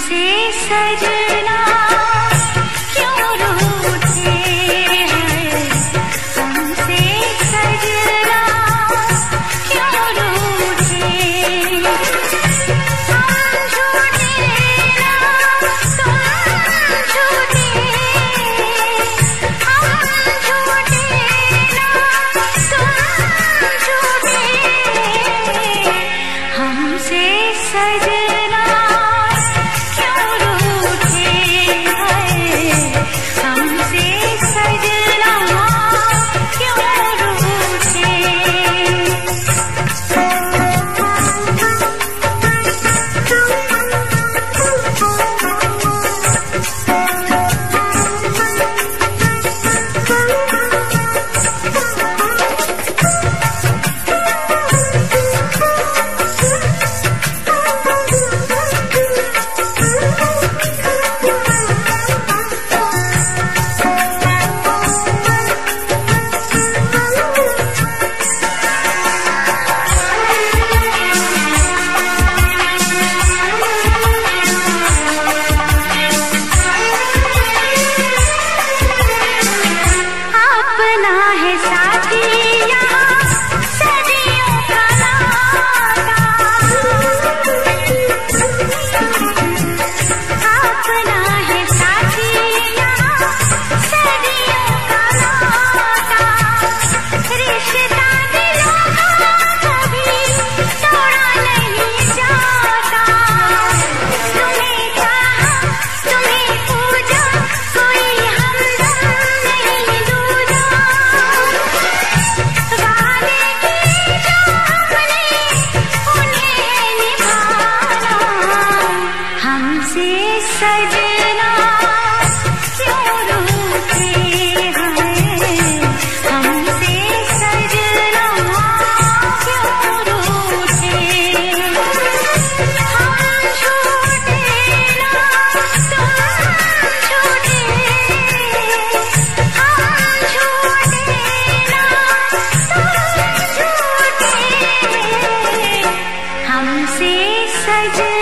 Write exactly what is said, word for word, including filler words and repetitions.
हमसे सजना क्यों रूठे हैं, हमसे सजना क्यों रूठे। हम झूठे ना तुम झूठे, हम झूठे ना तुम झूठे, हमसे सजना क्यों रूठे हैं, हमसे सजना क्यों रूठे। अपना है साथी यहाँ सदियों का नाता, अपना है साथी यहाँ सदियों का नाता। रिश्ता दिलों का कभी तोड़ा नहीं जाता। तुम्हें चाहा, तुम्हें पूजा, कोई हमदम नहीं दूजा। वादे किए जो हमने उन्हें निभाना, हमसे सजना क्यों रूठे हैं, हमसे सजना क्यों रूठे। हम झूठे ना तुम झूठे, हम झूठे ना तुम झूठे, हमसे सजना